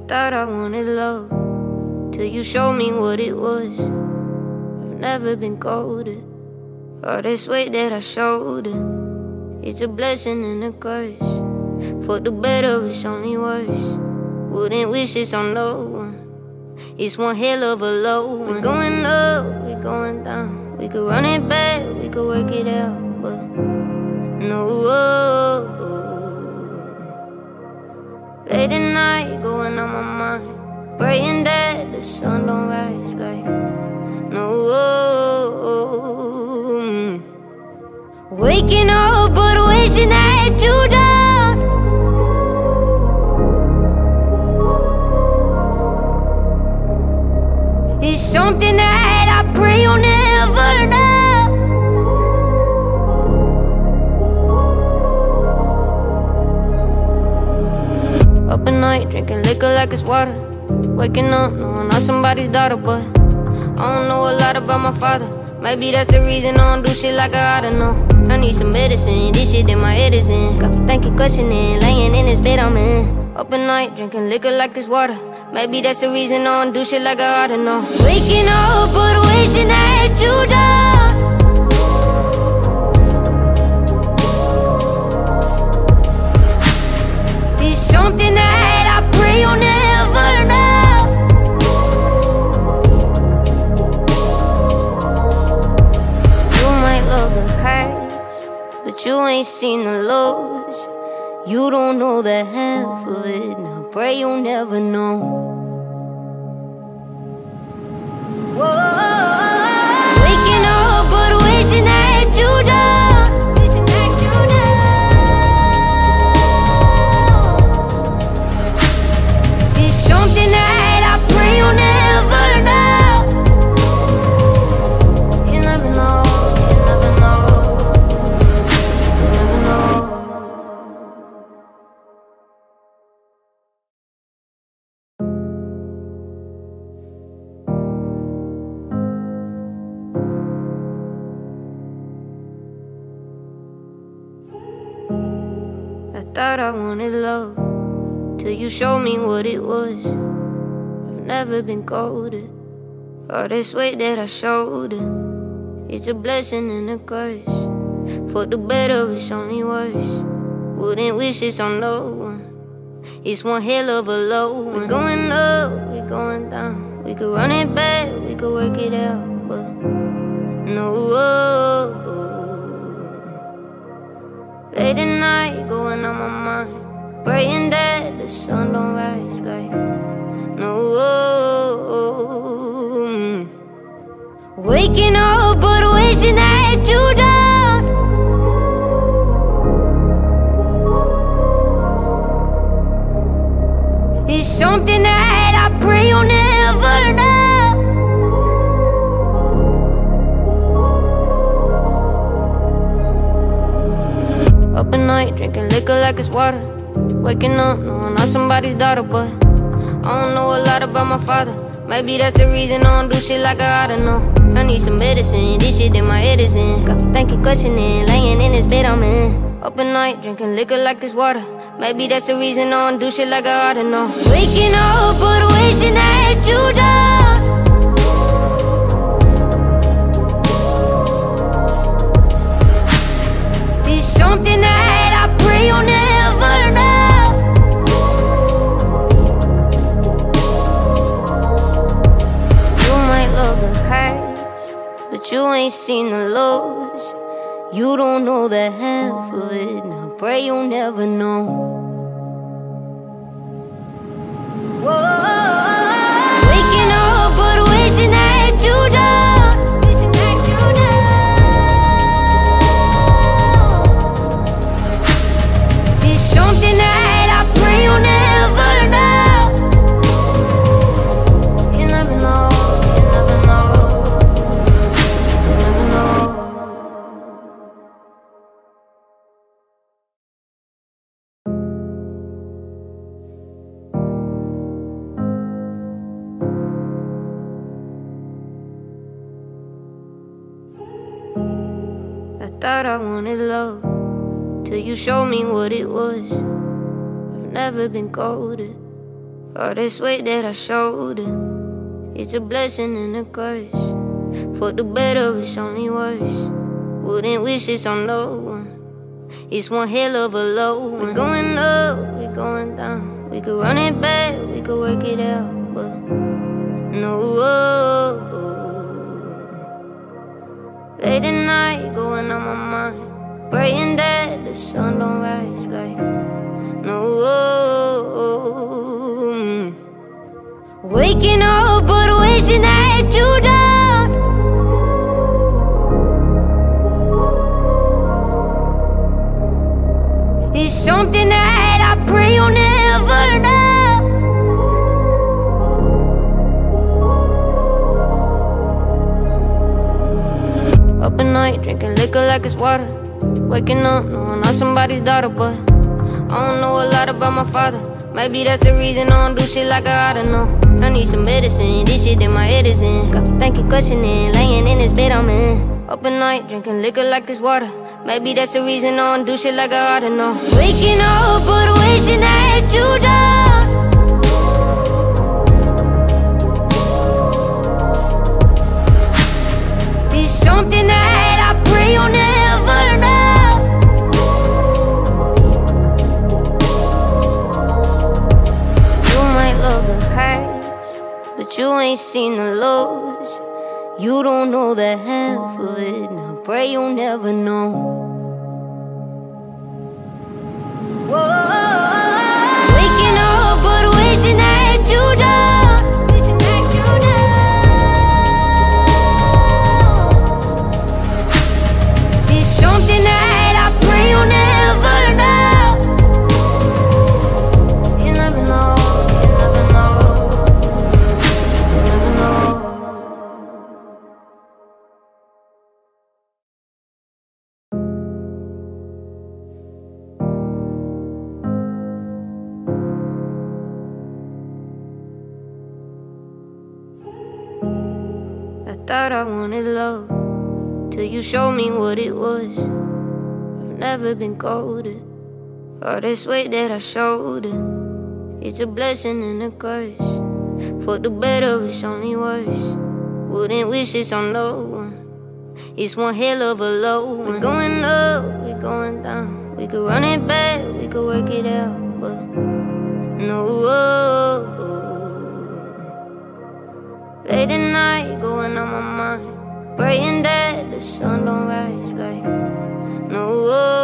thought I wanted love till you showed me what it was. I've never been colder. All this weight that I shoulder, it's a blessing and a curse. For the better, it's only worse. Wouldn't wish this on no one. It's one hell of a low one. We're going up, we're going down. We could run it back, we could work it out, but no. Late at night, going on my mind, praying that the sun don't rise like no. Waking up, but wishing that you don't. It's something that I pray you'll never know. Up at night, drinking liquor like it's water. Waking up, knowing I'm somebody's daughter, but I don't know a lot about my father. Maybe that's the reason I don't do shit like I oughta know. I need some medicine, this shit that my head is in. Got me thinking, questioning, laying in this bed I'm in. Up at night, drinking liquor like it's water. Maybe that's the reason I don't do shit like I oughta know. Waking up, but wishing that you don't. It's something that I pray you'll never know. You might love the highs, but you ain't seen the lows. You don't know the half of it, now pray you'll never know. Waking up, but wishing that you don't. Wishing that you don't. It's something that I pray you'll never know. You never know, you never know, you never know. I thought I wanted love till you showed me what it was. I've never been colder. All this weight that I shoulder, it's a blessing and a curse. For the better, it's only worse. Wouldn't wish this on no one. It's one hell of a low one. We're going up, we're going down. We could run it back, we could work it out, but no. Late at night, going on my mind, praying that the sun don't rise like no. Waking up, but wishing that you don't. It's something that I pray you'll never know. Up at night, drinking liquor like it's water. Waking up, knowing I'm somebody's daughter, but I don't know a lot about my father. Maybe that's the reason I don't do shit like I oughta know. I need some medicine, this shit that my head is in. Got me thinking, questioning, laying in this bed I'm in. Up at night, drinking liquor like it's water. Maybe that's the reason I don't do shit like I oughta know. Waking up, but wishing that you don't. It's something that I pray you'll never know. You might love the highs, but you ain't seen the lows. You don't know the half of it, now pray you'll never know. Waking up, but wishing that you don't. Wishing that you don't. It's something that I pray you'll never know. You never know, you never know, you never know. I thought I wanted love till you showed me what it was. I've never been colder. All this weight that I shoulder, it's a blessing and a curse. For the better, it's only worse. Wouldn't wish this on no one. It's one hell of a low one. We're going up, we're going down. We could run it back, we could work it out, but no. Late at night, going on my mind, praying that the sun don't rise like no. Waking up, but wishing that you don't. It's something that I pray you'll never know. Up at night, drinking liquor like it's water. Waking up, knowing I'm somebody's daughter, but I don't know a lot about my father. Maybe that's the reason I don't do shit like I oughta know. I need some medicine, this shit that my head is in. Got me thinking, questioning, laying in this bed I'm in. Up at night, drinking liquor like it's water. Maybe that's the reason I don't do shit like I oughta know. Waking up, but wishing that you don't. It's something that I pray you'll never know. You might love the highs, but you ain't seen the lows. You don't know the half of it, now pray you'll never know. Whoa. Waking up, but wishing that you don't. Wishing that you don't. It's something that I pray you'll never know. You never know, you never know, you never know. I thought I wanted love till you showed me what it was. I've never been colder. All this weight that I shoulder, it's a blessing and a curse. For the better, it's only worse. Wouldn't wish this on no one. It's one hell of a low one. We're going up, we're going down. We could run it back, we could work it out, but no. Late at night, going on my mind, praying that the sun don't rise like no.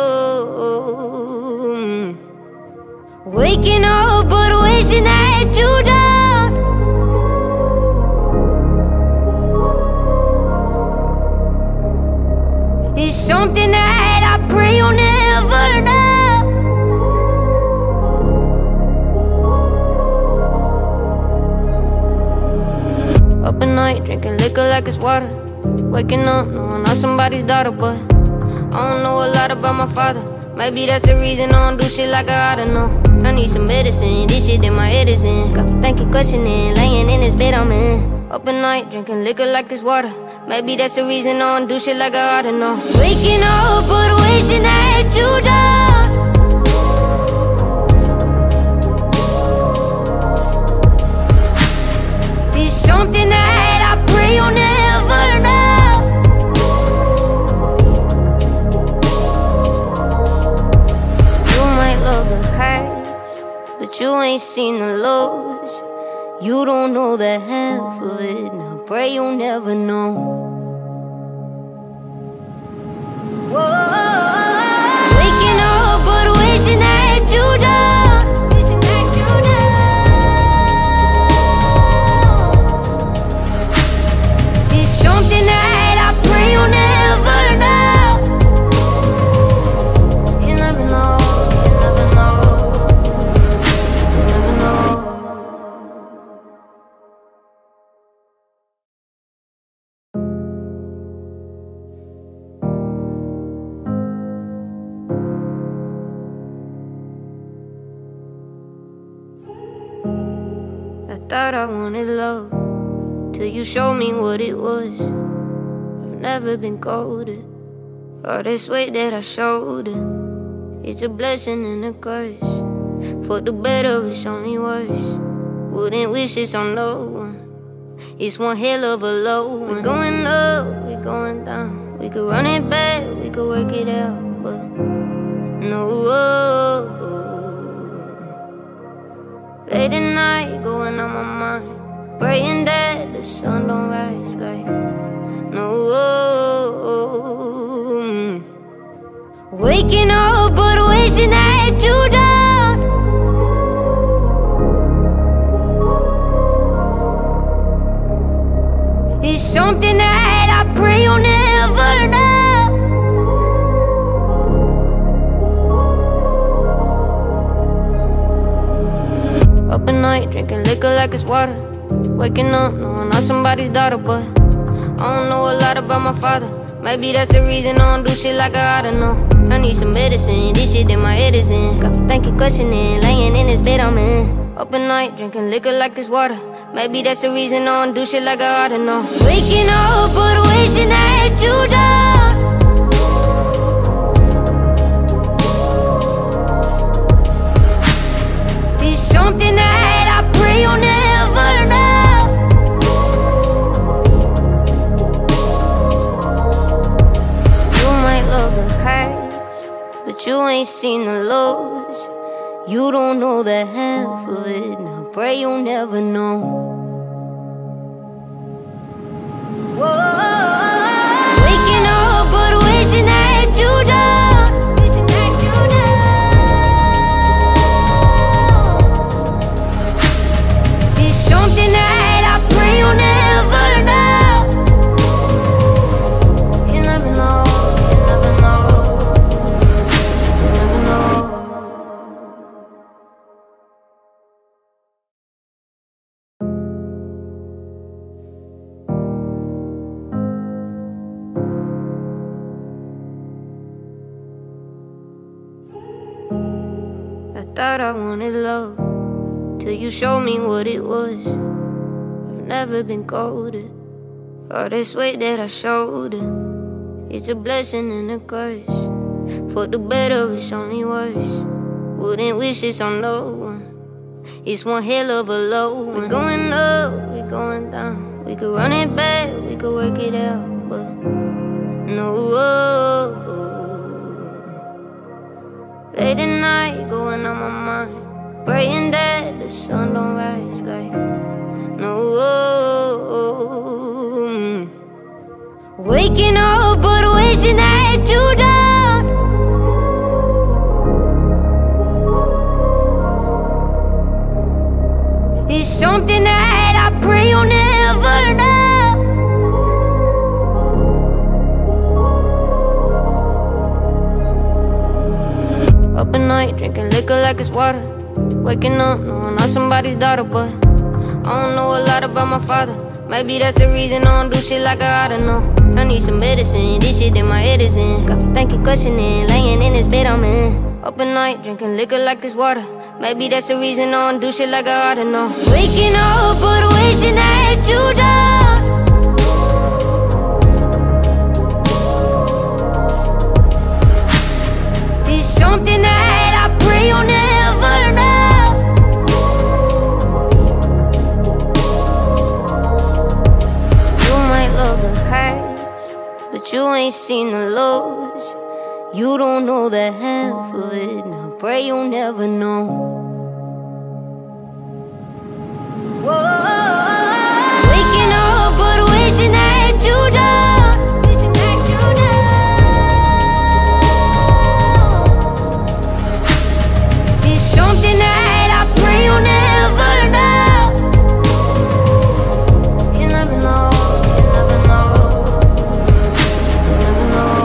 Waking up, but wishing that you don't. It's something that I pray you'll never know. Up at night, drinking liquor like it's water. Waking up, knowing I'm somebody's daughter, but I don't know a lot about my father. Maybe that's the reason I don't do shit like I oughta know. I need some medicine, this shit that my head is in. Got me thinking, questioning, laying in this bed I'm in. Up at night, drinking liquor like it's water. Maybe that's the reason I don't do shit like I oughta know. Waking up, but wishing that you don't. It's something that I pray you'll never know. You might love the highs, but you ain't seen the lows. You don't know the half of it, now pray you'll never know. Whoa. Waking up, but wishing that you don't. Wishing that you don't. It's something that I pray you'll never know. You never know, you never know, you never know. I thought I wanted love till you showed me what it was. I've never been colder. All this weight that I shoulder, it's a blessing and a curse. For the better, it's only worse. Wouldn't wish this on no one. It's one hell of a low one. We're going up, we're going down. We could run it back, we could work it out, but no. Late at night, going on my mind, praying that the sun don't rise like no. Waking up, but wishing that you don't. It's something that I pray you'll never know. Up at night, drinking liquor like it's water. Waking up, knowing I'm somebody's daughter, but I don't know a lot about my father. Maybe that's the reason I don't do shit like I oughta know. I need some medicine, this shit that my head is in. Got me thinking, questioning, laying in this bed I'm in. Up at night, drinking liquor like it's water. Maybe that's the reason I don't do shit like I oughta know. Waking up, but wishing that you don't. It's something that I pray you'll never know. You might love the highs, but you ain't seen the lows. You don't know the half of it, now pray you'll never know. Waking up, but wishing that you don't. Wishing that you don't. It's something that I pray you'll never know. You never know, you never know, you never know. I thought I wanted love till you showed me what it was. I've never been colder. All this weight that I shoulder, it's a blessing and a curse. For the better, it's only worse. Wouldn't wish this on no one. It's one hell of a low one. We're going up, we're going down. We could run it back, we could work it out, but no. Late at night, going on my mind, praying that the sun don't rise like no. Waking up, but wishing that you don't. It's something that I pray you'll never know. Up at night, drinking liquor like it's water. Waking up, knowing I'm somebody's daughter, but I don't know a lot about my father. Maybe that's the reason I don't do shit like I oughta know. I need some medicine, this shit that my head is in. Got me thinking, questioning, laying in this bed I'm in. Up at night, drinking liquor like it's water. Maybe that's the reason I don't do shit like I oughta know. Waking up, but wishing that you don't. It's something that I pray you'll never know. You might love the highs, but you ain't seen the lows. You don't know the half of it, now pray you'll never know. Waking up, but wishing that you don't. Wishing that you don't. It's something that I pray you'll never know. You never know, you never know, you never know.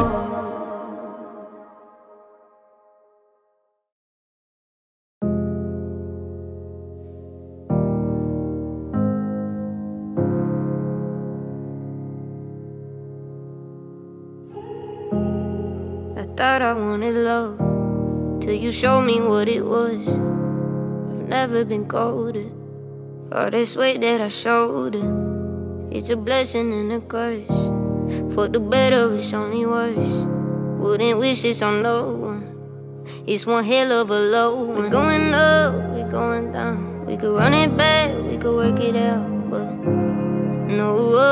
I thought I wanted love till you showed me what it was. I've never been colder. All this weight that I shoulder, it's a blessing and a curse. For the better, it's only worse. Wouldn't wish this on no one. It's one hell of a low one. We're going up, we're going down. We could run it back, we could work it out, but no.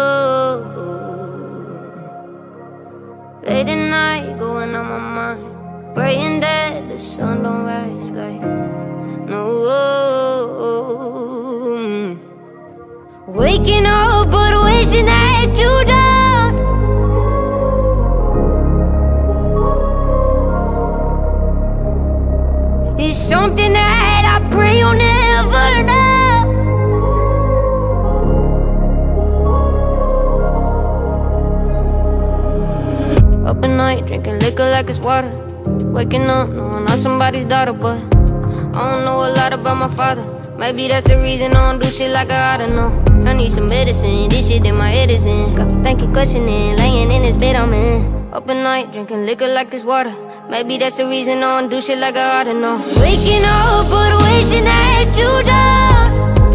Late at night, going on my mind, praying that the sun don't rise like no. Waking up, but wishing that you down. It's something that I pray you'll never know. Up at night, drinking liquor like it's water. Waking up, knowing I'm somebody's daughter, but I don't know a lot about my father. Maybe that's the reason I don't do shit like I oughta know. I need some medicine, this shit in my head is in. Got me thinking, questioning, laying in this bed I'm in. Up at night, drinking liquor like it's water. Maybe that's the reason I don't do shit like I oughta know. Waking up, but wishing that you down.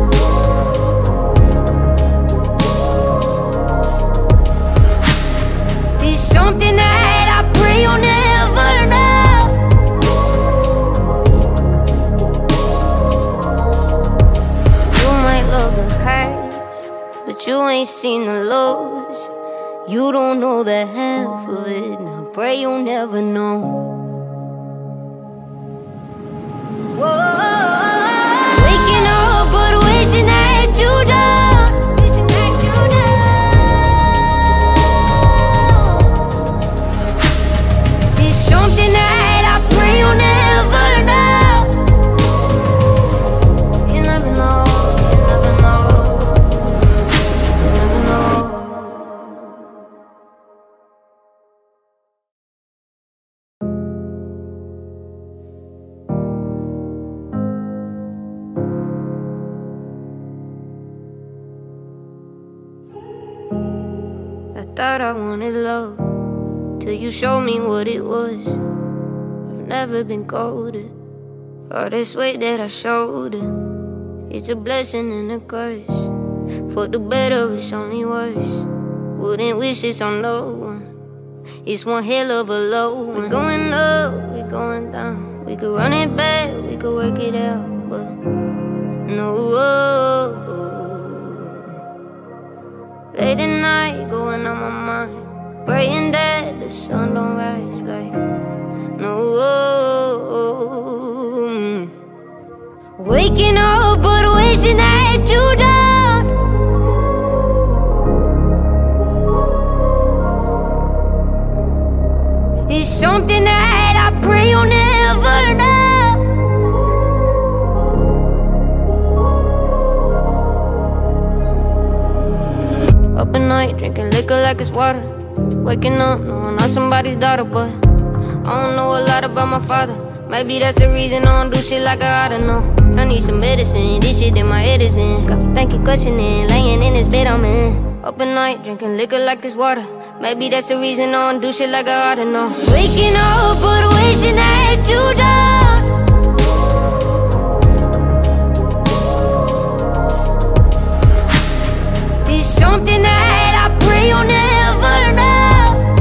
It's something that I pray you'll never know. You might love the highs, but you ain't seen the lows. You don't know the half of it, and I pray you'll never know. Waking up, but wishing that you down. Wishing that you down. It's something that I pray you'll never know. You never know, you never know, you never know. I thought I wanted love till you showed me what it was. I've never been colder. All this weight that I shoulder, it's a blessing and a curse. For the better, it's only worse. Wouldn't wish this on no one. It's one hell of a low one. We're going up, we're going down. We could run it back, we could work it out, but no. Late at night, going on my mind, praying that the sun don't rise like no. Waking up, but wishing that you down. It's something that I pray you'll never know. Up at night, drinking liquor like it's water. Waking up, knowing I'm somebody's daughter, but I don't know a lot about my father. Maybe that's the reason I don't do shit like I oughta know. I need some medicine, this shit in my head is in. Got me thinking, questioning, laying in this bed I'm in. Up at night, drinking liquor like it's water. Maybe that's the reason I don't do shit like I oughta know. Waking up, but wishing that you down. It's something that I pray you'll never know.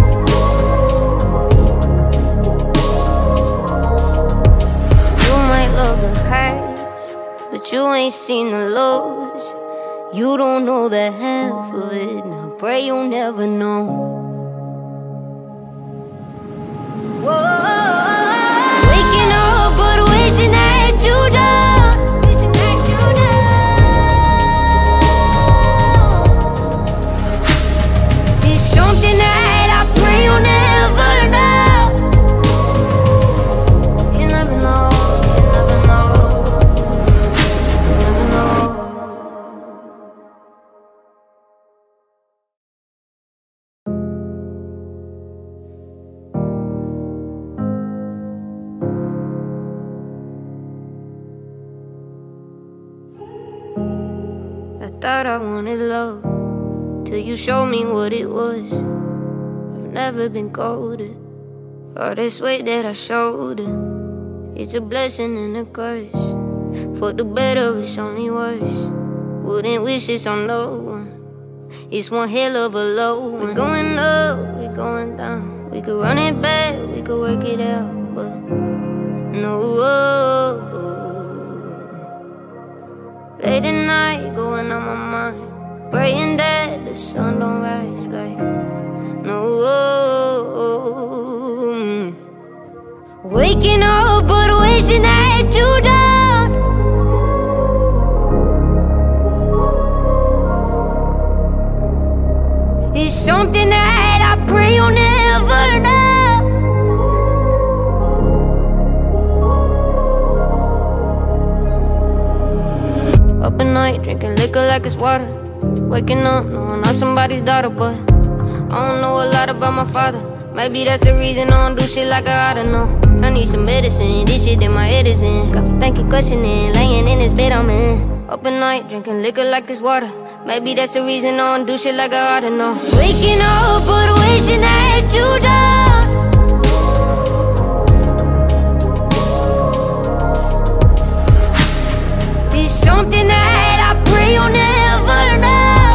You might love the highs, but you ain't seen the lows. You don't know the half of it, and I pray you'll never know. Waking up, but wishing that you down. Wishing that you down. It's something that I pray you'll never know. You never know, you never know, you never know. I thought I wanted love till you showed me what it was. I've never been colder. All this weight that I shoulder, it's a blessing and a curse. For the better, it's only worse. Wouldn't wish this on no one. It's one hell of a low one. We're going up, we're going down. We could run it back, we could work it out, but no. Late at night, going on my mind, praying that the sun don't rise like no. Waking up but wishing that you don't. It's something that I pray you'll never know. Up at night, drinking liquor like it's water. Waking up, knowing I'm somebody's daughter, but I don't know a lot about my father. Maybe that's the reason I don't do shit like I oughta know. I need some medicine, this shit in my head is in. Got me thinking, questioning, laying in this bed I'm in. Up at night, drinking liquor like it's water. Maybe that's the reason I don't do shit like I oughta know. Waking up but wishing that you don't. It's something that I pray you'll never know.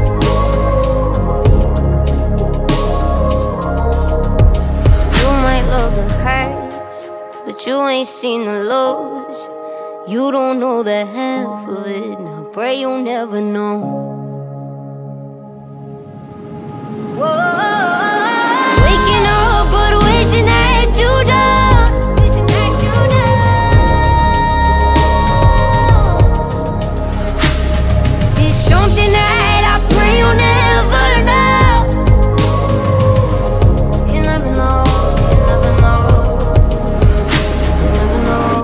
You might love the highs, but you ain't seen the lows. You don't know the half of it, now pray you'll never know. Waking up but wishing that you don't. Wishing that you don't. It's something that I pray you'll never know. You never know, you never know, you never know.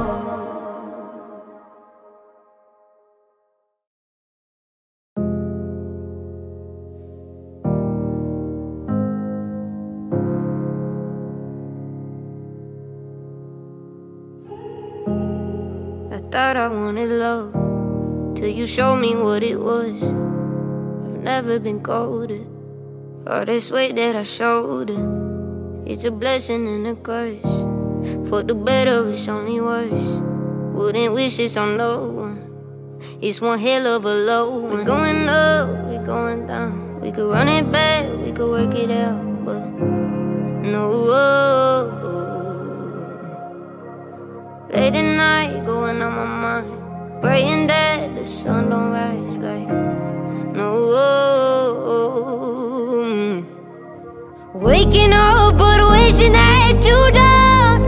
I thought I wanted love till you showed me what it was. I've never been colder. All this weight that I shoulder, it's a blessing and a curse. For the better, it's only worse. Wouldn't wish this on no one. It's one hell of a low one. We're going up, we're going down. We could run it back, we could work it out, but no. Late at night, going on my mind, praying that the sun don't rise like no. Waking up but wishing that you don't.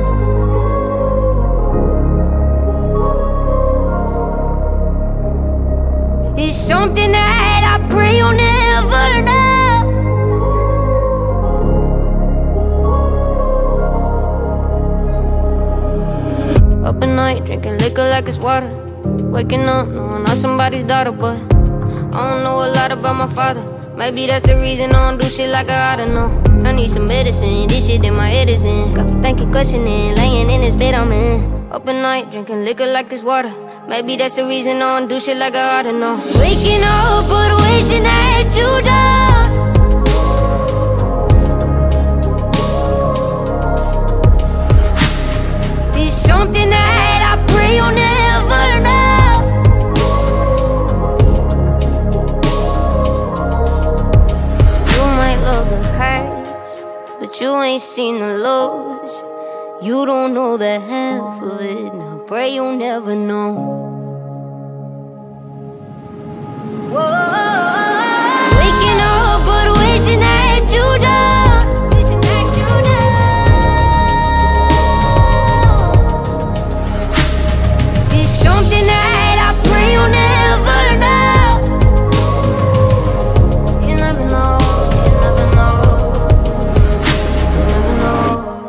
It's something that I pray you'll never know. Up at night, drinking liquor like it's water. Waking up, knowing I'm somebody's daughter, but I don't know a lot about my father. Maybe that's the reason I don't do shit like I oughta know. I need some medicine, this shit in my head is in. Got me thinking, questioning, laying in this bed I'm in. Up at night, drinking liquor like it's water. Maybe that's the reason I don't do shit like I oughta know. Waking up but wishing that you don't. It's something that I pray you'll never know. You might love the highs, but you ain't seen the lows. You don't know the half of it, now pray you'll never know. Waking up but wishing that you don't. Wishing that you don't. It's something that I pray you'll never know. You never know, you never know, you never know.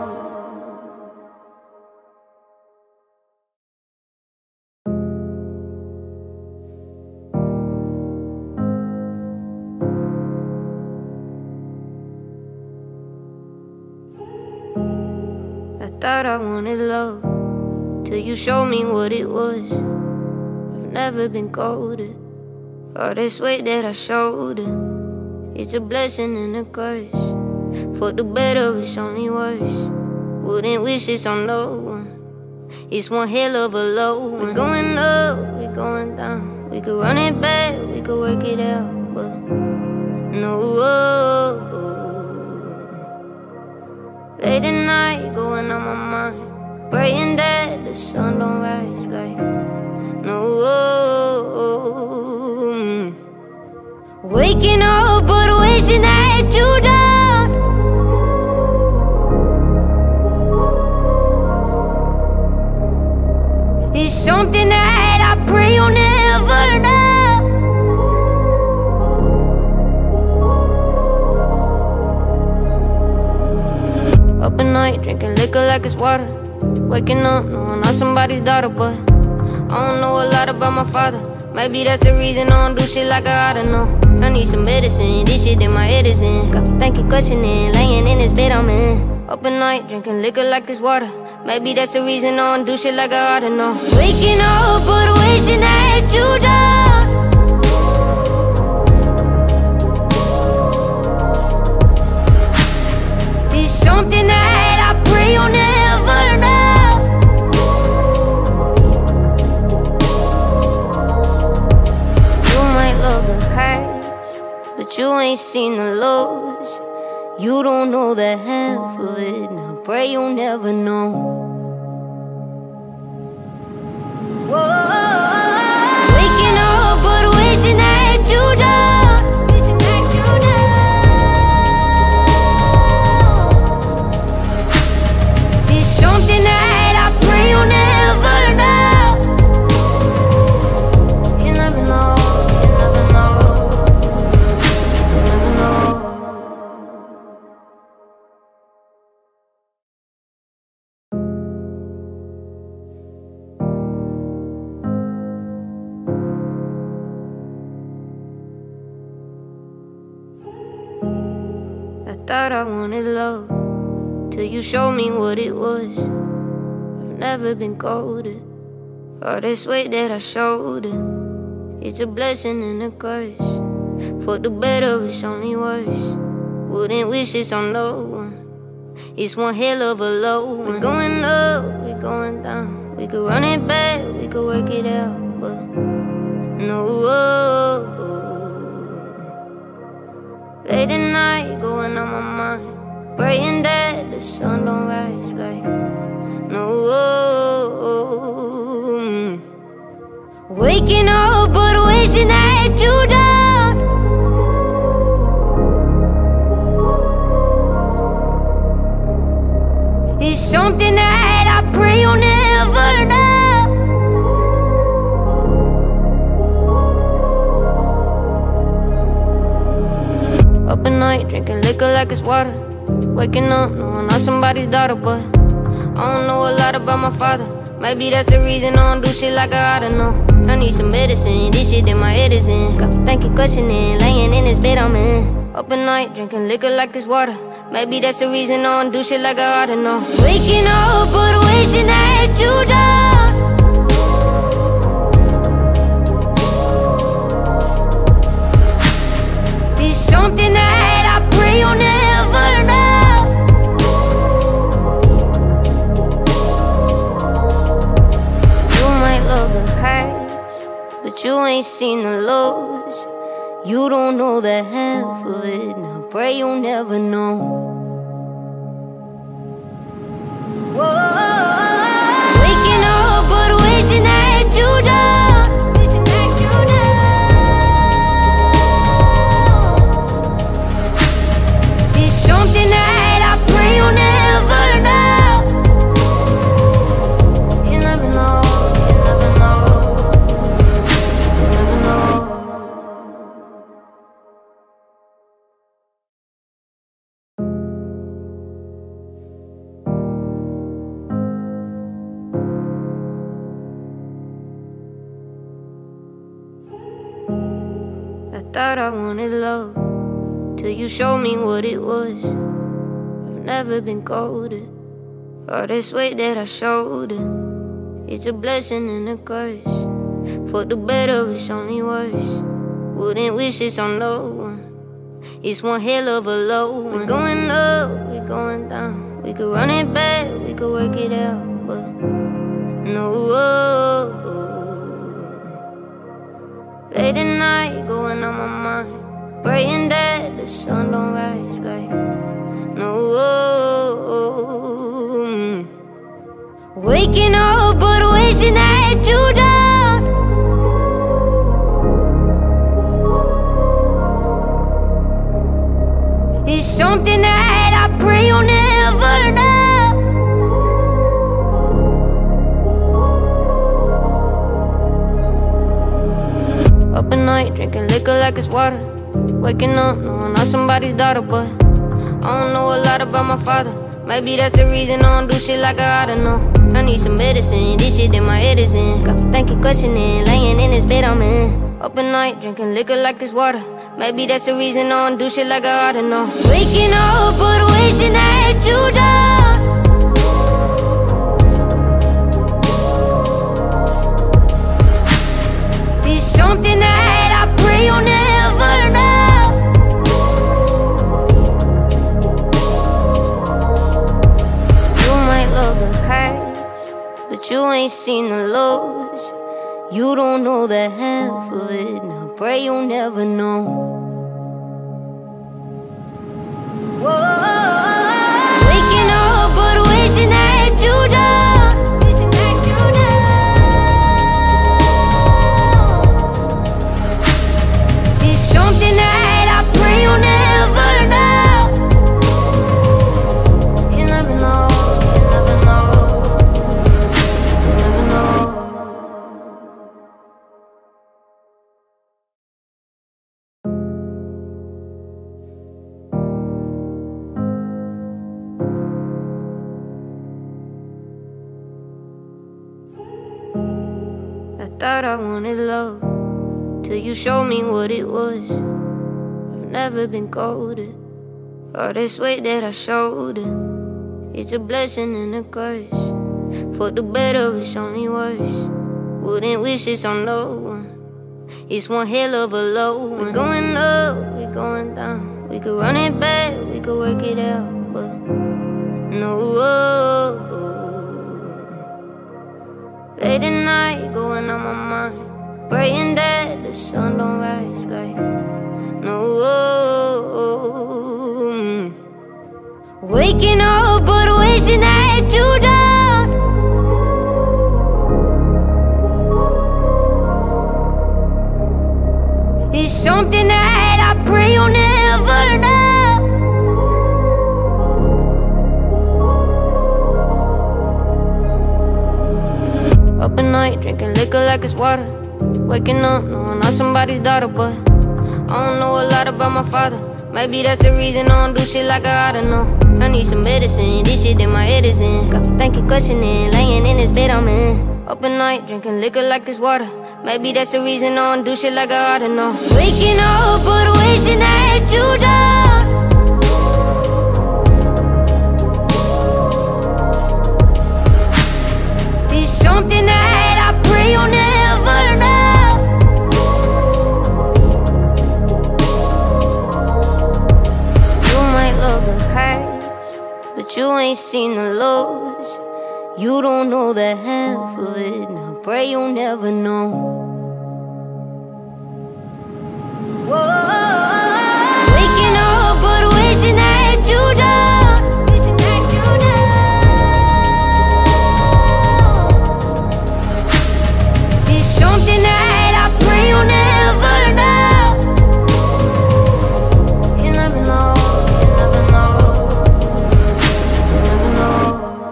I thought I wanted love till you showed me what it was. I've never been colder. All this weight that I shoulder, it's a blessing and a curse. For the better, it's only worse. Wouldn't wish this on no one. It's one hell of a low one. We're going up, we're going down. We could run it back, we could work it out, but no. Late at night, going on my mind, praying that the sun don't rise like no. Waking up but wishing that you don't. It's something that I pray you'll never know. Up at night, drinking liquor like it's water. Waking up, knowing I'm somebody's daughter, but I don't know a lot about my father. Maybe that's the reason I don't do shit like I oughta know. I need some medicine, this shit in my head is in. Got me thinking, questioning, laying in this bed I'm in. Up at night, drinking liquor like it's water. Maybe that's the reason I don't do shit like I oughta know. Waking up, but wishing that you don't. It's something that I pray you'll never know. You might love the highs, but you ain't seen the lows. You don't know the half of it, now pray you'll never know. Whoa. Waking up but wishing that you don't. Wishing that you don't. It's something that I pray you'll never know. You never know, you never know, you never know. I thought I wanted love till you showed me what it was. I've never been colder. All this weight that I shoulder, it's a blessing and a curse. For the better, it's only worse. Wouldn't wish this on no one. It's one hell of a low one. We're going up, we're going down. We could run it back, we could work it out, but no. Late at night, going on my mind, praying that the sun don't rise like no. Waking up but wishing that you don't. It's something that I pray you'll never know. Up at night, drinking liquor like it's water. Waking up, knowing I'm somebody's daughter, but I don't know a lot about my father. Maybe that's the reason I don't do shit like I oughta know. I need some medicine, this shit in my head is in. Got me thinking, questioning, laying in this bed I'm in. Up at night, drinking liquor like it's water. Maybe that's the reason I don't do shit like I oughta know. Waking up but wishing that you don't. It's something that I pray you'll never know. You might love the highs, but you ain't seen the lows. You don't know the half of it, now pray you'll never know. Whoa. Waking up but wishing that you don't. Wishing that you don't. It's something that I pray you'll never know. You never know, you never know, you never know. I thought I wanted love till you showed me what it was. I've never been colder. All this weight that I shoulder, it's a blessing and a curse. For the better, it's only worse. Wouldn't wish this on no one. It's one hell of a low one. We're going up, we're going down. We could run it back, we could work it out, but no. Late at night, going on my mind, praying that the sun don't rise like no. Waking up but wishing that you don't. It's something that I pray you'll never know. Up at night, drinking liquor like it's water. Waking up, knowing I'm somebody's daughter, but I don't know a lot about my father. Maybe that's the reason I don't do shit like I oughta know. I need some medicine, this shit in my head is in. Got me thinking, questioning, laying in this bed I'm in. Up at night, drinking liquor like it's water. Maybe that's the reason I don't do shit like I oughta know. Waking up, but wishing that you done. It's something that I pray you'll never know. You might love the highs, but you ain't seen the lows. You don't know the half of it, now pray you'll never know. Whoa. Waking up, but wishing that you done. Wishing that you done. It's something that I pray you'll never know. You never know, you never know, you never know. I thought I wanted love till you showed me what it was. I've never been colder. All this weight that I shoulder, it's a blessing and a curse. For the better, it's only worse. Wouldn't wish this on no one. It's one hell of a low one. We're going up, we're going down. We could run it back, we could work it out, but no. Late at night, going on my mind, praying that the sun don't rise like no. Waking up, but wishing that you done. It's something that I pray you'll never know. Up at night, drinking liquor like it's water. Waking up, knowing I'm somebody's daughter, but I don't know a lot about my father. Maybe that's the reason I don't do shit like I oughta know. I need some medicine, this shit in my head is in. Got me thinking, questioning, laying in this bed I'm in. Up at night, drinking liquor like it's water. Maybe that's the reason I don't do shit like I oughta know. Waking up, but wishing that you done. It's something that I pray you'll never know. You might love the highs, but you ain't seen the lows. You don't know the half of it, now pray you'll never know. Whoa. Waking up, but wishing that you done. Wishing that you done. It's something that I pray you'll never know. You never know, you never know, you never know.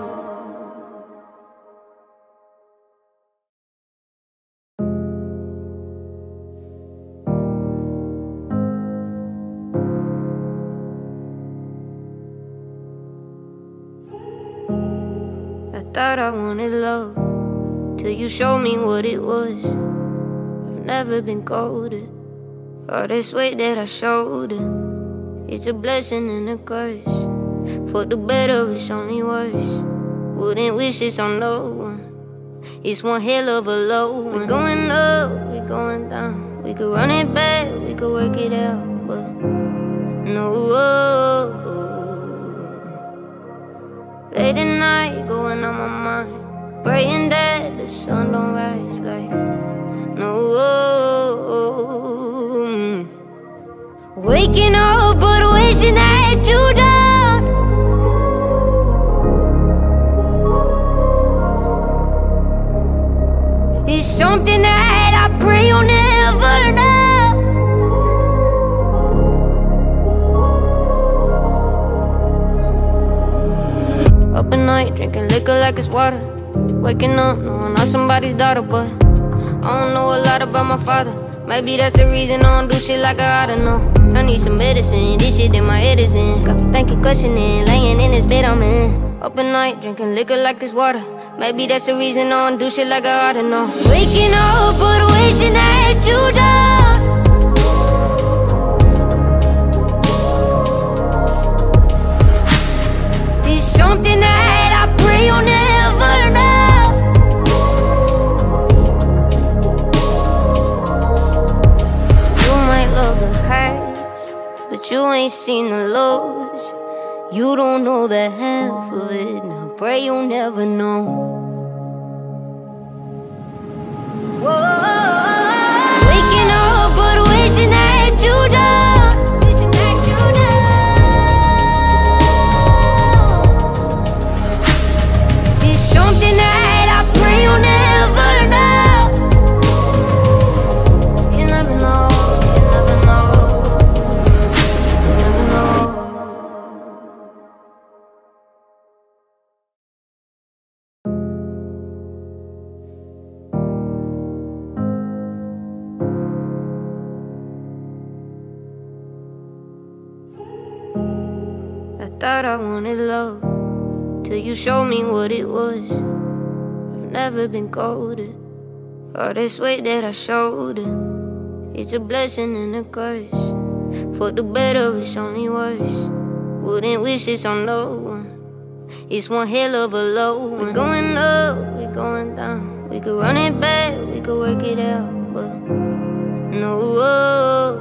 I thought I wanted love till you showed me what it was. I've never been colder. All this weight that I shoulder, it's a blessing and a curse. For the better, it's only worse. Wouldn't wish this on no one. It's one hell of a low one. We're going up, we're going down. We could run it back, we could work it out, but no. Late at night, going on my mind, praying that the sun don't rise like no. Waking up, but wishing that you done. It's something that I pray you'll never know. night, drinking liquor like it's water. Waking up, knowing I'm somebody's daughter, but I don't know a lot about my father. Maybe that's the reason I don't do shit like I oughta know. I need some medicine, this shit in my head is in. Got me thinking, questioning, laying in this bed I'm in. Up at night, drinking liquor like it's water. Maybe that's the reason I don't do shit like I oughta know. Waking up, but wishing I had you down. It's something that I pray you'll never know. You might love the highs, but you ain't seen the lows. You don't know the half of it, and I pray you'll never know. Whoa. Waking up, but wishing I had you down. Wishing that you down. It's something that I pray you'll never know. You never know, you never know, you never know. I thought I wanted love till you showed me what it was. I've never been colder. All this weight that I shoulder, it's a blessing and a curse. For the better, it's only worse. Wouldn't wish this on no one. It's one hell of a low one. We're going up, we're going down. We could run it back, we could work it out, but no.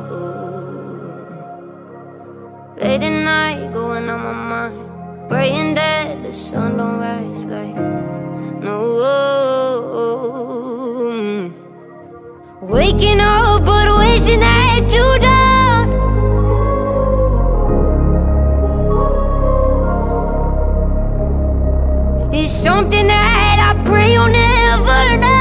Late at night, going on my mind, praying that the sun don't rise like no. Waking up, but wishing I had you down. It's something that I pray you'll never know.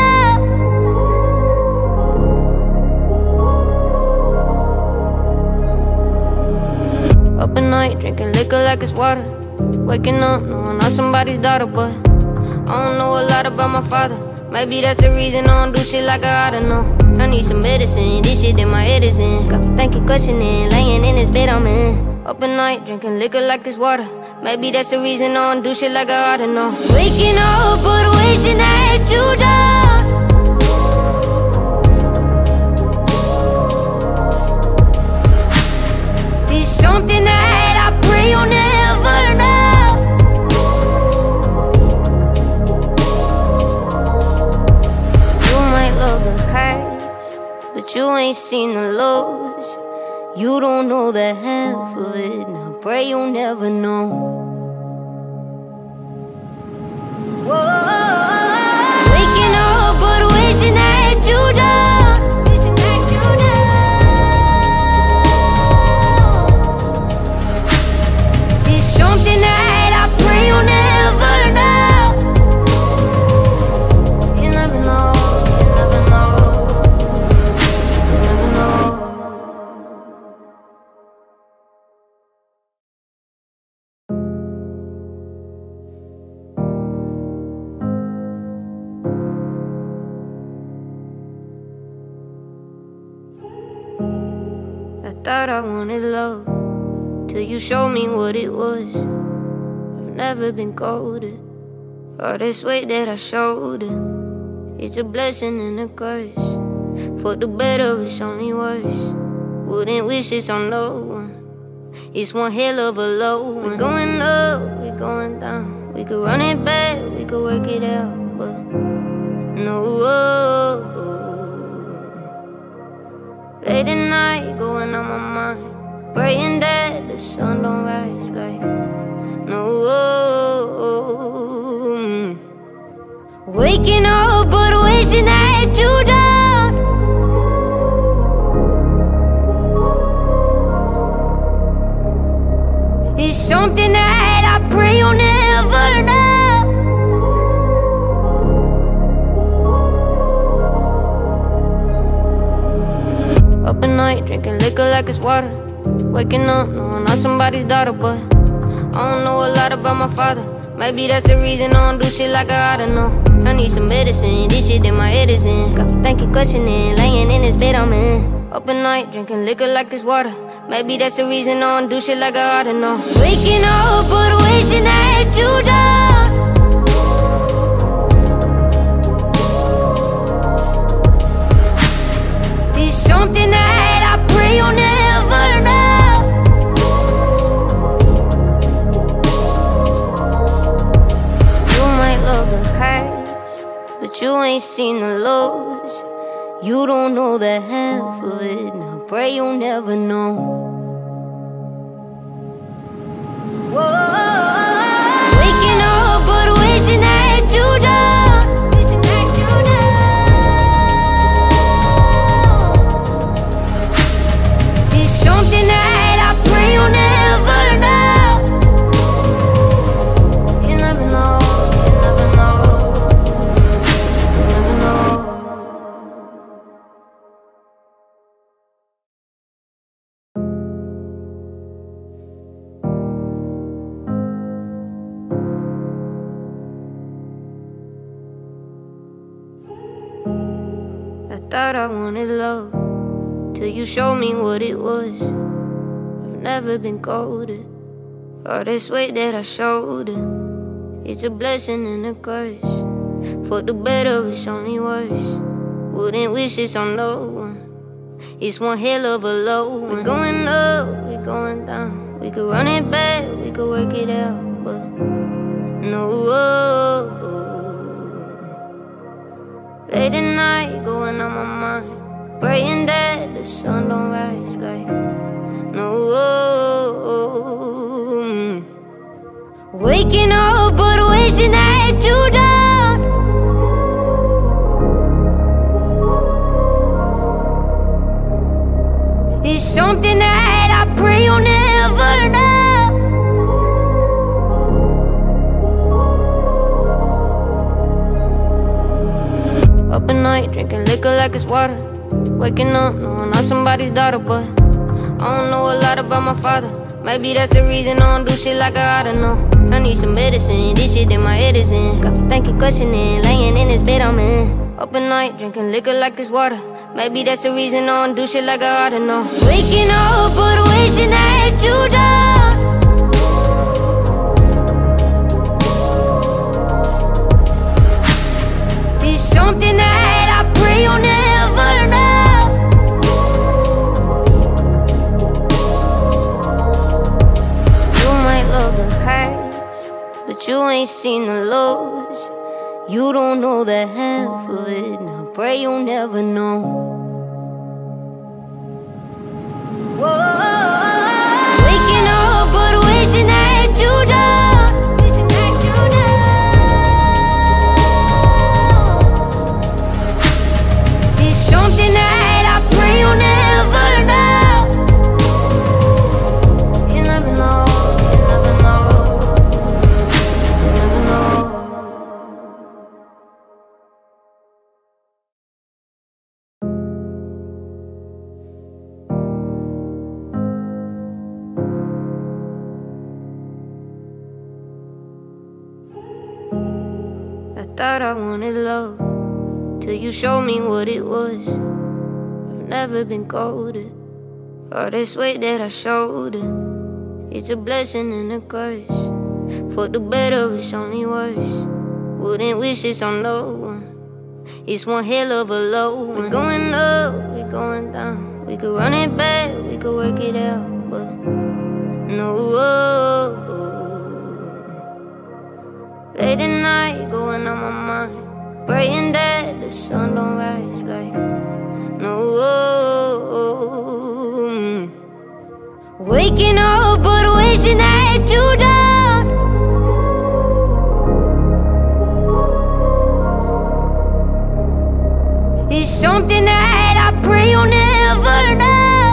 Up at night, drinking liquor like it's water. Waking up, knowing I'm somebody's daughter, but I don't know a lot about my father. Maybe that's the reason I don't do shit like I oughta know. I need some medicine, this shit in my head is in. Got me thinking, questioning, laying in this bed I'm in. Up at night, drinking liquor like it's water. Maybe that's the reason I don't do shit like I oughta know. Waking up, but wishing I had you down. It's something that I pray you'll never know. You might love the highs, but you ain't seen the lows. You don't know the half of it, and I pray you'll never know. Whoa. Waking up, but wishing I had you down. Wishing that you down. It's something that I pray you'll never know. You never know, you never know, you never know. I thought I wanted love till you showed me what it was. I've never been colder. All this weight that I shoulder, it's a blessing and a curse. For the better, it's only worse. Wouldn't wish this on no one. It's one hell of a low one. We're going up, we're going down. We could run it back, we could work it out, but no. Late at night, going on my mind, praying that the sun don't rise like no. Waking up, but wishing I had you down. It's something that I pray you'll never know. Up at night, drinking liquor like it's water. Waking up, knowing I'm somebody's daughter, but I don't know a lot about my father. Maybe that's the reason I don't do shit like I oughta know. I need some medicine, this shit in my head is in. Got me thinking, questioning, laying in this bed I'm in. Up at night, drinking liquor like it's water. Maybe that's the reason I don't do shit like I oughta know. Waking up, but wishing that you done. It's something that I pray you'll never know. You might love the highs, but you ain't seen the lows. You don't know the half of it, now pray you'll never know. Whoa. Waking up, but wishing that you done. Wishing that you done. It's something that I pray you'll never know. You never know, you never know, you never know. I thought I wanted love till you showed me what it was. I've never been colder. All this weight that I shoulder, it's a blessing and a curse. For the better, it's only worse. Wouldn't wish this on no one. It's one hell of a low one. We're going up, we're going down. We could run it back, we could work it out, but no. Late at night, going on my mind, praying that the sun don't rise like no. Waking up, but wishing that you done. It's something that I pray you'll never know. Up at night, drinking liquor like it's water. Waking up, knowing I'm somebody's daughter, but I don't know a lot about my father. Maybe that's the reason I don't do shit like I oughta know. I need some medicine, this shit in my head is in. Got me thinking, questioning, laying in this bed I'm in. Up at night, drinking liquor like it's water. Maybe that's the reason I don't do shit like I oughta know. Waking up, but wishing that you done. It's something that I pray you'll never know. You might love the highs, but you ain't seen the lows. You don't know the half of it, now pray you'll never know. Whoa. Waking up, but wishing that you done. Wishing that you done. It's something that I pray you'll never know. You never know, you never know, you never know. I thought I wanted love till you showed me what it was. I've never been colder. All this weight that I shoulder, it's a blessing and a curse. For the better, it's only worse. Wouldn't wish this on no one. It's one hell of a low one. We're going up, we're going down. We could run it back, we could work it out, but no. Late at night, going on my mind, praying that the sun don't rise like no. Waking up, but wishing that you done. It's something that I pray you'll never know.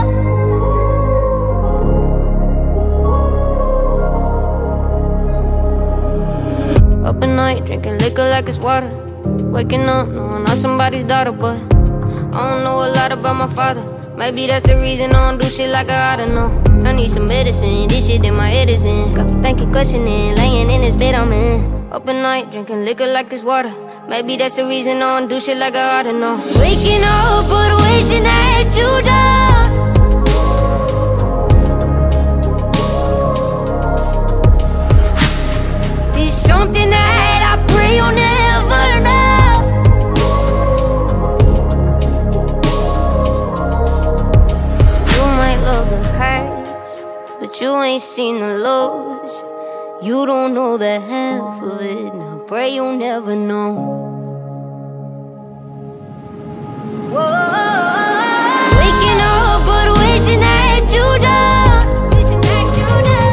Up at night, drinking liquor like it's water. Waking up, knowing I'm somebody's daughter, but I don't know a lot about my father. Maybe that's the reason I don't do shit like I oughta know. I need some medicine, this shit in my head is in. Got me thinking, questioning, laying in this bed I'm in. Up at night, drinking liquor like it's water. Maybe that's the reason I don't do shit like I oughta know. Waking up, but wishing that you done. It's something that I pray you'll never know. You might love the highs, but you ain't seen the lows. You don't know the half of it, now pray you'll never know. Whoa. Waking up, but wishing that you done. Wishing that you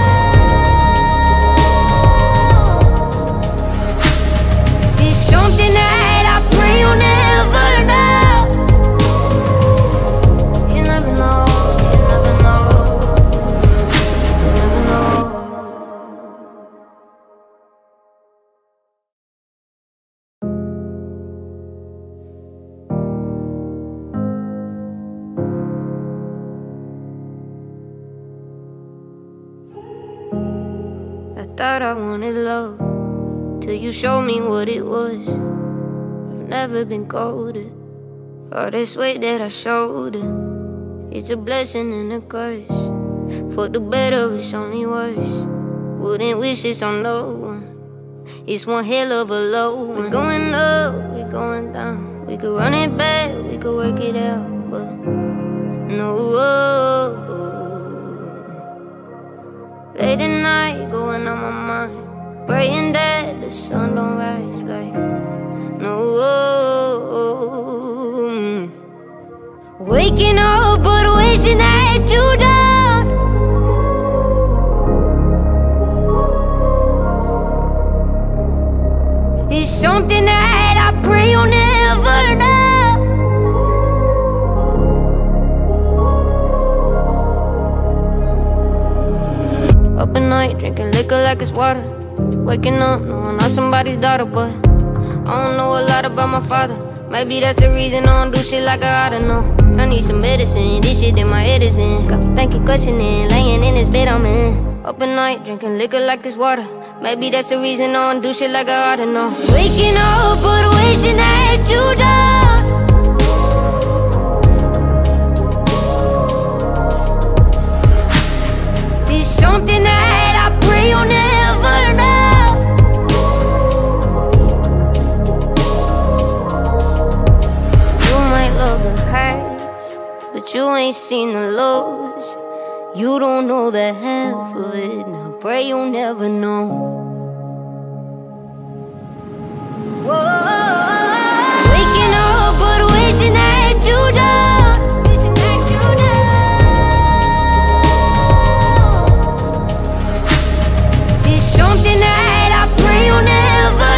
done. It's something that I pray you'll never know. You never know, you never know, you never know. I thought I wanted love till you showed me what it was. I've never been colder. All this weight that I shoulder, it's a blessing and a curse. For the better, it's only worse. Wouldn't wish this on no one. It's one hell of a low one. We're going up, we're going down. We could run it back, we could work it out, but no. Late at night, going on my mind, praying that the sun don't rise like no. Waking up, but wishing that you done. It's something that I pray you'll never know. Up at night, drinking liquor like it's water. Waking up, knowing I'm somebody's daughter, but I don't know a lot about my father. Maybe that's the reason I don't do shit like I oughta know. I need some medicine, this shit in my head is in. Got me thinking, questioning, laying in this bed I'm in. Up at night, drinking liquor like it's water. Maybe that's the reason I don't do shit like I oughta know. Waking up, but wishing that you done. It's something that I pray you'll never know. You might love the highs, but you ain't seen the lows. You don't know the half of it, now pray you'll never know. Whoa. Waking up, but wishing that you done. Wishing that you done. It's something that I pray you'll never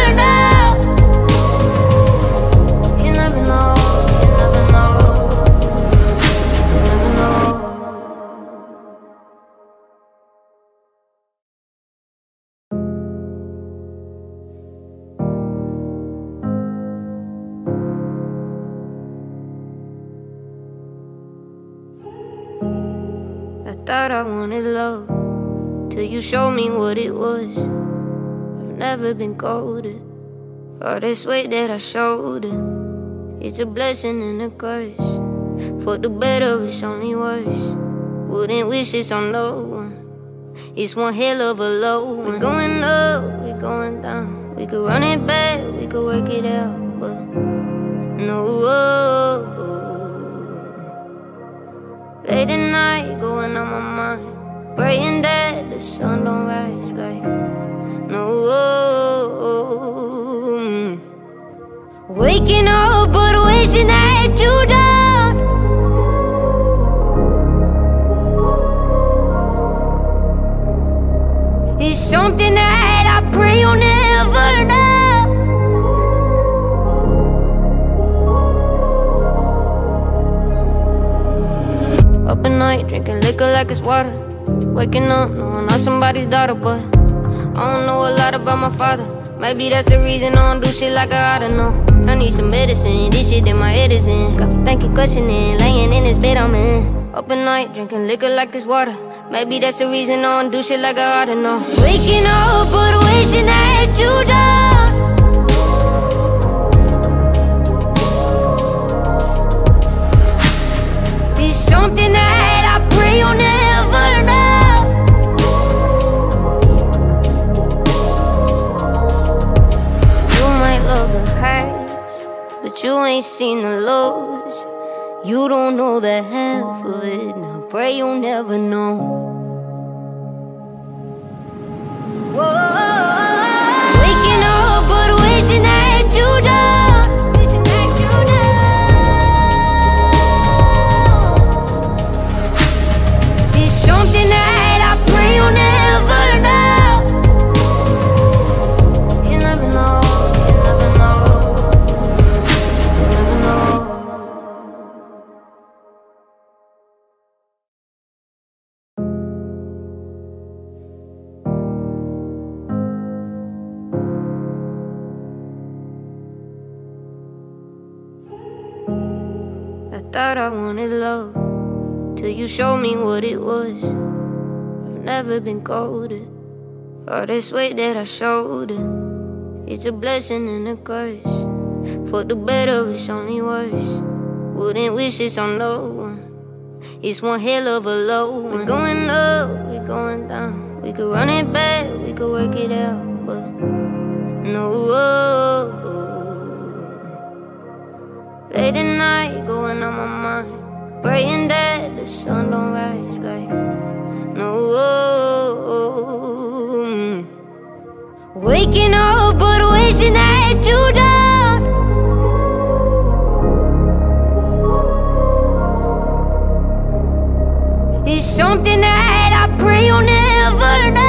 know. You never know, you never know, you never know. I thought I wanted love till you showed me what it was. I've never been colder. All this weight that I shoulder, it's a blessing and a curse. For the better, it's only worse. Wouldn't wish this on no one. It's one hell of a low one. We're going up, we're going down. We could run it back, we could work it out, but no. Late at night, going on my mind, praying that the sun don't rise like no. Waking up, but wishing that you done. It's something that I pray you'll never know. Up at night, drinking liquor like it's water. Waking up, knowing I'm somebody's daughter, but I don't know a lot about my father. Maybe that's the reason I don't do shit like I oughta know. I need some medicine, this shit in my head is in. Got me thinking, questioning, laying in this bed I'm in. Up at night, drinking liquor like it's water. Maybe that's the reason I don't do shit like I oughta know. Waking up, but wishing that you done. It's something that I pray you'll never know. You might love the highs, but you ain't seen the lows. You don't know the half of it, and I pray you'll never know. Whoa. Waking up, but wishing that you done. Wishing that you done. It's something that I pray you'll never know. You never know, you never know, you never know. I thought I wanted love till you showed me what it was. I've never been colder. All this weight that I shoulder, it's a blessing and a curse. For the better, it's only worse. Wouldn't wish this on no one. It's one hell of a low one. We're going up, we're going down. We could run it back, we could work it out, but no. Late at night, going on my mind, praying that the sun don't rise like no. Waking up, but wishing that you done. It's something that I pray you'll never know.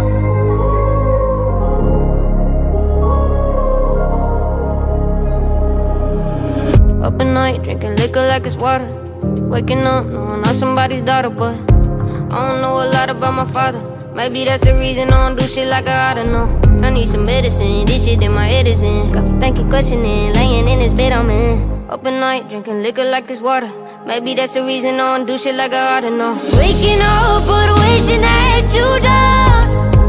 Up at night, drinking liquor like it's water. Waking up, knowing I'm somebody's daughter, but I don't know a lot about my father. Maybe that's the reason I don't do shit like I oughta know. I need some medicine, this shit in my head is in. Got me thinking, questioning, laying in this bed I'm in. Up at night, drinking liquor like it's water. Maybe that's the reason I don't do shit like I oughta know. Waking up, but wishing that you done.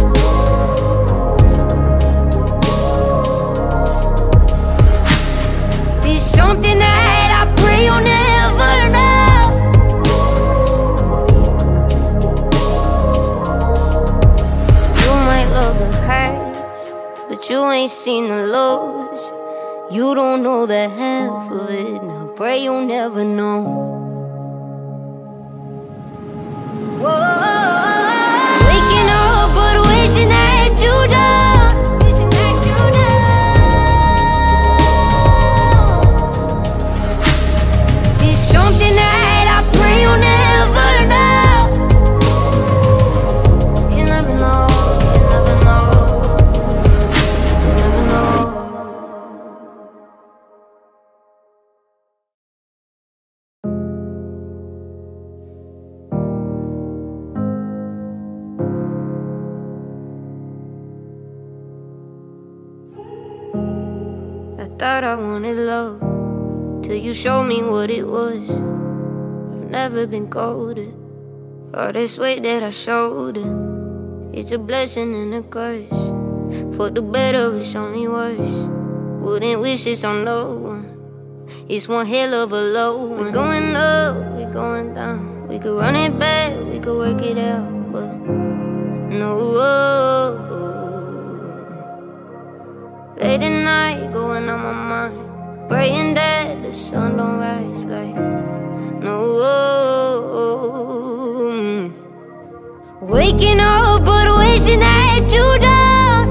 It's something that I pray you'll never know. You might love the highs, but you ain't seen the lows. You don't know the half of it, and I pray you'll never know. Whoa. Waking up, but wishing that you done. Wishing that you done. It's something that I pray you'll never know. You never know, you never know, you never know. I thought I wanted love till you showed me what it was. I've never been colder. All this weight that I shoulder, it's a blessing and a curse. For the better, it's only worse. Wouldn't wish this on no one. It's one hell of a low one. We're going up, we're going down. We could run it back, we could work it out, but no. Late at night, going on my mind, praying that the sun don't rise like no. Waking up, but wishing that you done.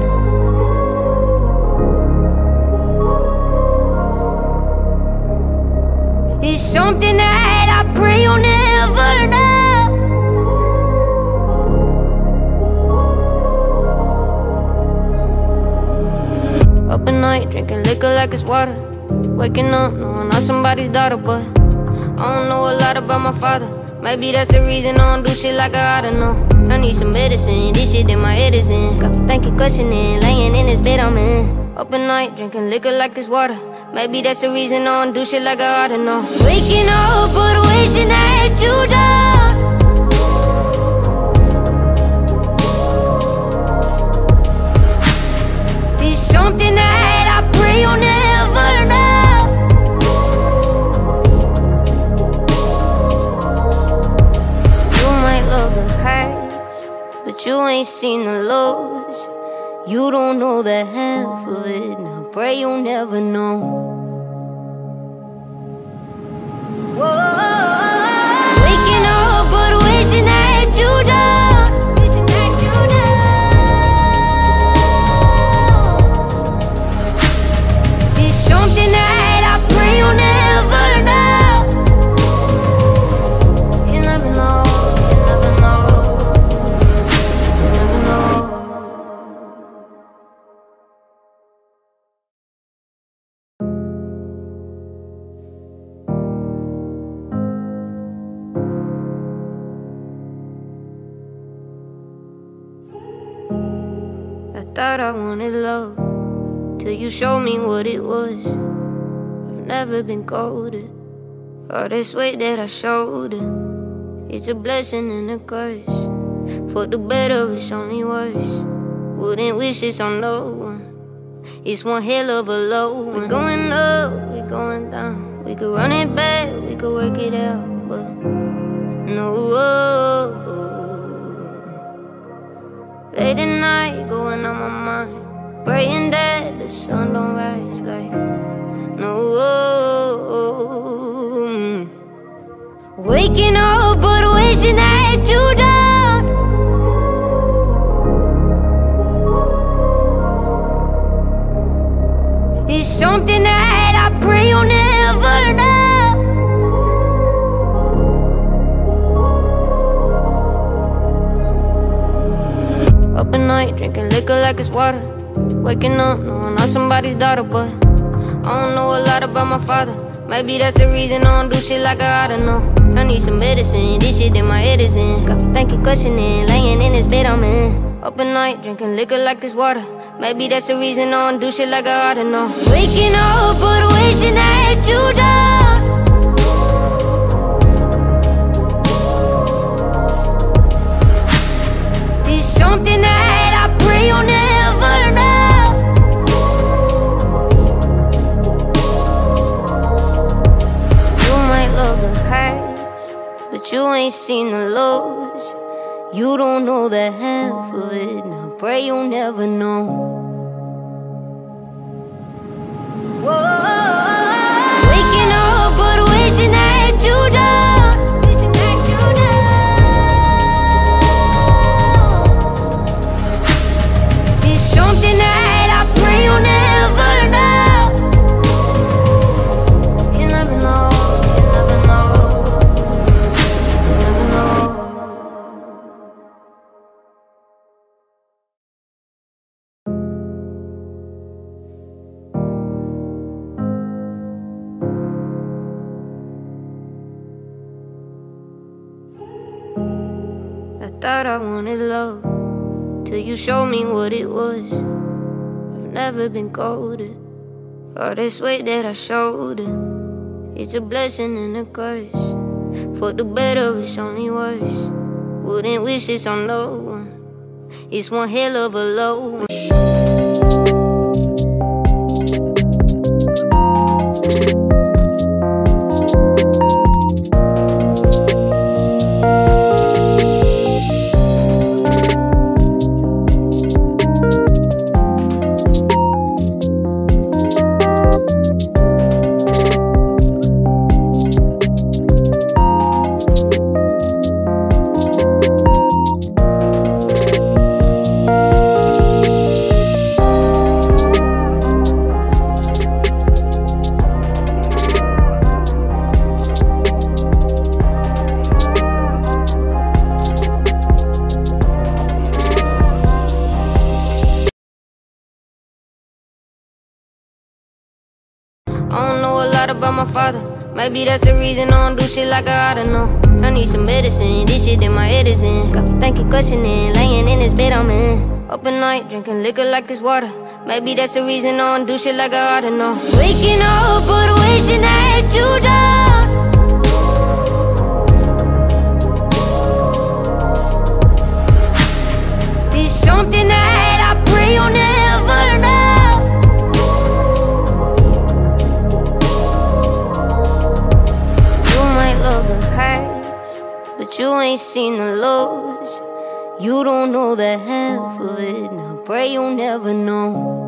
It's something that I pray you'll never know. Up at night, drinking liquor like it's water. Waking up, knowing I'm somebody's daughter, but I don't know a lot about my father. Maybe that's the reason I don't do shit like I oughta know. I need some medicine, this shit in my head is in. Got me thinking, questioning, laying in this bed I'm in. Up at night, drinking liquor like it's water. Maybe that's the reason I don't do shit like I oughta know. Waking up, but wishing that you done. lows. You don't know the half of it, and I pray you'll never know. Whoa. Waking up but wishing that you done, wishing that you done. It's something that I pray you'll never know. You never know, you never know, you never know. I thought I wanted love till you showed me what it was. I've never been colder. All this weight that I shoulder, it's a blessing and a curse. For the better, it's only worse. Wouldn't wish this on no one. It's one hell of a low one. We're going up, we're going down. We could run it back, we could work it out, but no. Late at night, going on my mind, praying that the sun don't rise like no. Waking up but wishing that you done. It's something that I pray you'll never know. Up at night, drinking liquor like it's water. Waking up, knowing I'm somebody's daughter, but I don't know a lot about my father. Maybe that's the reason I don't do shit like I oughta know. I need some medicine, this shit in my head is in. Got me thinking, questioning, laying in this bed I'm in. Up at night, drinking liquor like it's water. Maybe that's the reason I don't do shit like I oughta know. Waking up but wishing that you done. It's something that I pray you'll never know. You might love the highs, but you ain't seen the lows. You don't know the half of it, and I pray you'll never know. Whoa. Waking up but wishing that you done, wishing that you done. It's something that I pray you'll never know. You never know, you never know, you never know. I thought I wanted love till you showed me what it was. I've never been colder. All this weight that I shoulder, it's a blessing and a curse. For the better, it's only worse. Wouldn't wish this on no one. It's one hell of a low one. I don't know a lot about my father. Maybe that's the reason I don't do shit like I oughta know. I need some medicine, this shit in my head is in. Got me thinking, questioning, laying in this bed I'm in. Up at night, drinking liquor like it's water. Maybe that's the reason I don't do shit like I oughta know. Waking up but wishing that you done. It's something that I pray you'll never know. You might love the highs, but you ain't seen the lows. You don't know the half of it, and I pray you'll never know.